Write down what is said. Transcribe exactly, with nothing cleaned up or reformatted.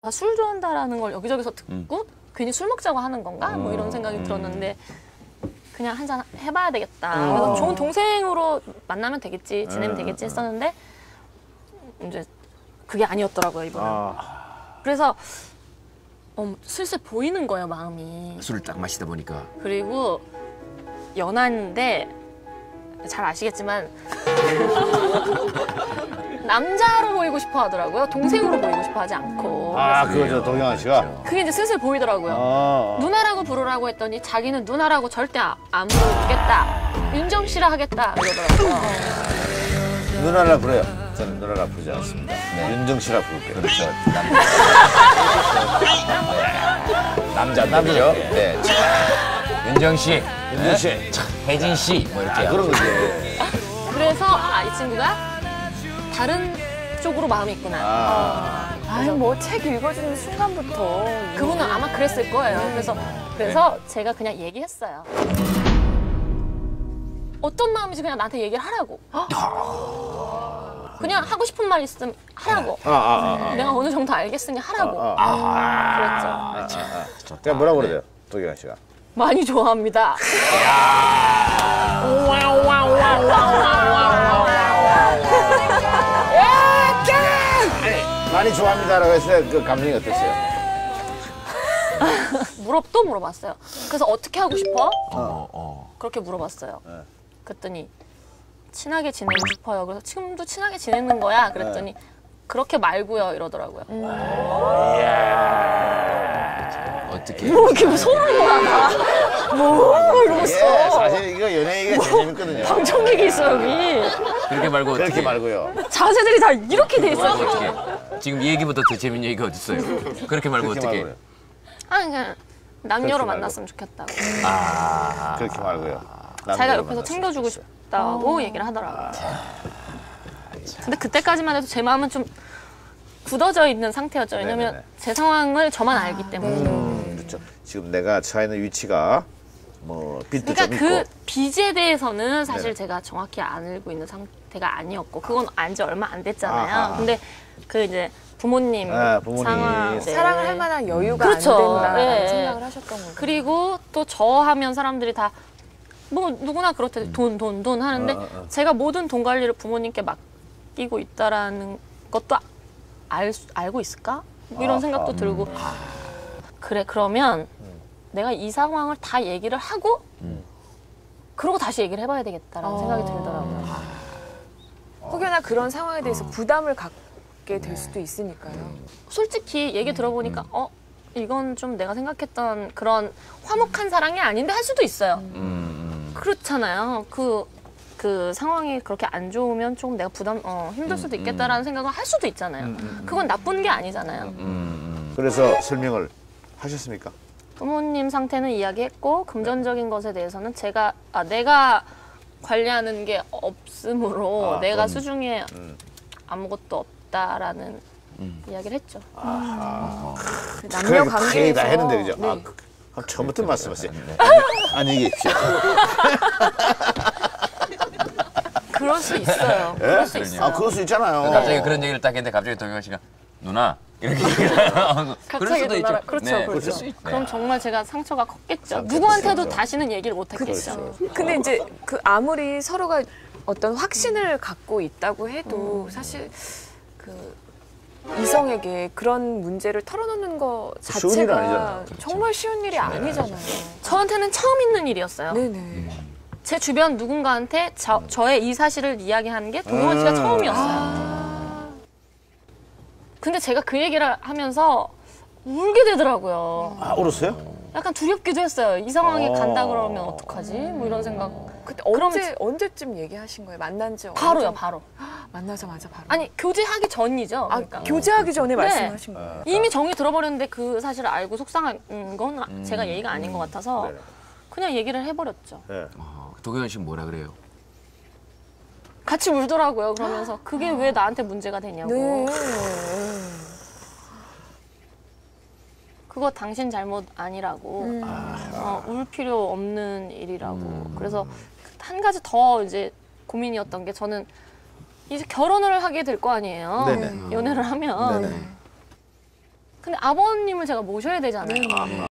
술 좋아한다라는 걸 여기저기서 듣고 음. 괜히 술 먹자고 하는 건가? 뭐 이런 생각이 음. 들었는데 그냥 한잔 해봐야 되겠다. 어. 그래서 좋은 동생으로 만나면 되겠지, 지내면 되겠지 했었는데 이제 그게 아니었더라고요, 이번엔. 아. 그래서 어, 슬슬 보이는 거예요, 마음이. 술을 딱 마시다 보니까. 그리고 연하인데 잘 아시겠지만 남자로 보이고 싶어 하더라고요. 동생으로 보이고 싶어 하지 않고. 아, 그거죠, 동영아 씨가. 그게 이제 슬슬 보이더라고요. 아. 누나라고 부르라고 했더니 자기는 누나라고 절대 안 부르겠다. 윤정 씨라 하겠다. 이러더라고요. 누나라 부르요. 저는 누나라 부르지 않습니다. 네. 윤정 씨라 부를게요. 그렇죠. 남자, 남자죠? 네. 윤정 씨, 윤정 씨, 혜진 씨, 뭐 이렇게. 아, 그런 거지. 그래서 아, 이 친구가 다른 쪽으로 마음이 있구나. 아, 아니 뭐 책 읽어주는 순간부터 그분은 아마 그랬을 거예요. 그래서 그래서 네. 제가 그냥 얘기했어요. 어떤 마음인지 그냥 나한테 얘기를 하라고. 그냥 하고 싶은 말 있으면 하라고. 아, 아, 아, 내가 어느 정도 알겠으니 하라고. 아, 아, 아, 그랬죠. 아, 아, 아. 그냥 뭐라고 그래요, 도경아 씨가? 많이 좋아합니다. 많이 좋아합니다라고 했을 때 그 감정이 어땠어요? 물어 또 물어봤어요. 그래서 어떻게 하고 싶어? 어, 어. 그렇게 물어봤어요. 네. 그랬더니 친하게 지내고 싶어요. 그래서 지금도 친하게 지내는 거야. 그랬더니 네. 그렇게 말고요 이러더라고요. 음. 이야. 어떻게? 뭐 이렇게 손을 모아봐. 뭐 이러고 있어. 예, 사실 이거 연애 얘기가 제일 재밌거든요. 방청 얘기 있어 여기. 그렇게 말고 그렇게 어떻게? 말고요. 자세들이 다 이렇게 돼 있어. 어떻게? 지금 이 얘기보다 더 재밌는 얘기가 어디 있어요? 그렇게 말고 그렇게 어떻게? 말고요. 아 그냥 남녀로 만났으면 좋겠다고. 아, 그렇게 말고요. 자기가 옆에서 챙겨주고 싶다고 얘기를 하더라고요. 근데 그때까지만 해도 제 마음은 좀 굳어져 있는 상태였죠. 왜냐면 네네네. 제 상황을 저만 알기 때문에. 음, 그렇죠. 지금 내가 처해 있는 위치가 뭐 빚도 그러니까 좀 그 있고. 빚에 대해서는 사실 네네. 제가 정확히 알고 있는 상태가 아니었고 그건 안지 얼마 안 됐잖아요. 아하. 근데 그 이제 부모님, 아, 부모님. 상황, 네. 사랑을 할 만한 여유가 그렇죠. 안 된다는 네. 생각을 하셨던 거예요. 그리고 또 저 하면 사람들이 다 뭐 누구나 그렇대 돈, 돈, 돈 하는데 어, 어, 어. 제가 모든 돈 관리를 부모님께 맡기고 있다라는 것도 알, 알고 있을까? 이런 아하. 생각도 들고 그래 그러면 음. 내가 이 상황을 다 얘기를 하고 음. 그러고 다시 얘기를 해봐야 되겠다라는 어. 생각이 들더라고요. 혹여나 그런 상황에 대해서 부담을 갖게 될 수도 있으니까요. 솔직히 얘기 들어보니까 어? 이건 좀 내가 생각했던 그런 화목한 사랑이 아닌데 할 수도 있어요. 음. 그렇잖아요. 그, 그 상황이 그렇게 안 좋으면 조금 내가 부담, 어, 힘들 수도 있겠다라는 생각을 할 수도 있잖아요. 그건 나쁜 게 아니잖아요. 음. 그래서 설명을 하셨습니까? 부모님 상태는 이야기했고 금전적인 것에 대해서는 제가 아, 내가 관리하는 게 없으므로 아, 내가 그럼, 수중에 음. 아무것도 없다라는 음. 이야기를 했죠. 아하. 그 남녀 관계에서 다 했는데 그죠? 네. 아, 그, 그럼 처음부터 말씀하세요. 안녕히 계십시오. 그럴 수 있어요. 예? 그럴 수 있어요. 아, 그럴 수 있잖아요. 갑자기 그런 얘기를 딱 했는데 갑자기 동영 씨가 누나 이렇게 얘기를 그럴 갑자기 수도 누나라, 있죠. 그렇죠, 네. 그렇죠. 수 있- 그럼 네. 정말 제가 상처가 컸겠죠. 상처가 누구한테도 컸죠. 다시는 얘기를 못 했겠죠. 그렇죠. 근데 이제 그 아무리 서로가 어떤 확신을 갖고 있다고 해도 사실 그 이성에게 그런 문제를 털어놓는 거 쉬운 일은 자체가 아니잖아요. 정말 쉬운 일이 아니잖아요. 저한테는 처음 있는 일이었어요. 네네. 제 주변 누군가한테 저, 저의 이 사실을 이야기하는 게 동영원 씨가 음. 처음이었어요. 아. 근데 제가 그 얘기를 하면서 울게 되더라고요. 아, 울었어요? 약간 두렵기도 했어요. 이 상황에 어. 간다 그러면 어떡하지? 뭐 이런 생각. 그때 그러면 언제 언제쯤 얘기하신 거예요? 만난 지 바로요, 언제? 바로. 만나자마자 바로. 아니, 교제하기 전이죠. 아, 그러니까. 교제하기 전에 네. 말씀하신 거예요. 이미 정이 들어버렸는데 그 사실을 알고 속상한 건 제가 예의가 아닌 것 같아서 네네. 그냥 얘기를 해버렸죠. 네. 아, 도경원 씨는 뭐라 그래요? 같이 울더라고요. 그러면서 그게 왜 나한테 문제가 되냐고. 네. 그거 당신 잘못 아니라고. 음. 어, 울 필요 없는 일이라고. 그래서 한 가지 더 이제 고민이었던 게 저는 이제 결혼을 하게 될 거 아니에요. 네네. 연애를 하면. 네네. 근데 아버님을 제가 모셔야 되잖아요.